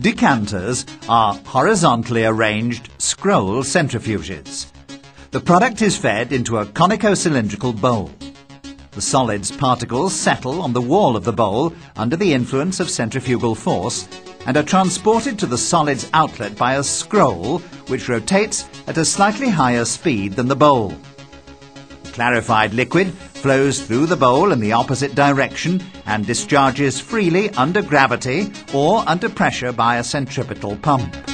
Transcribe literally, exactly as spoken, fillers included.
Decanters are horizontally arranged scroll centrifuges. The product is fed into a conical-cylindrical bowl. The solid's particles settle on the wall of the bowl under the influence of centrifugal force and are transported to the solid's outlet by a scroll which rotates at a slightly higher speed than the bowl. The clarified liquid flows through the bowl in the opposite direction and discharges freely under gravity or under pressure by a centripetal pump.